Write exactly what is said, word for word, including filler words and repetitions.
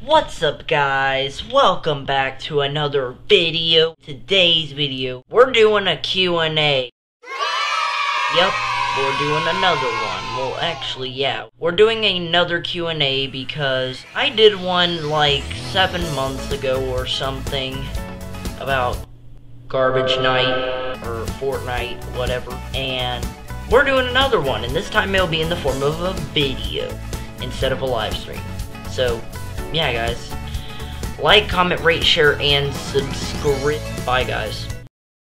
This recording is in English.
What's up, guys? Welcome back to another video. Today's video, we're doing a Q and A. Yep, we're doing another one. Well, actually, yeah. We're doing another Q and A because I did one like seven months ago or something about Garbage Night or Fortnite, whatever. And we're doing another one, and this time it'll be in the form of a video instead of a live stream. So, yeah, guys. Like, comment, rate, share, and subscribe. Bye, guys.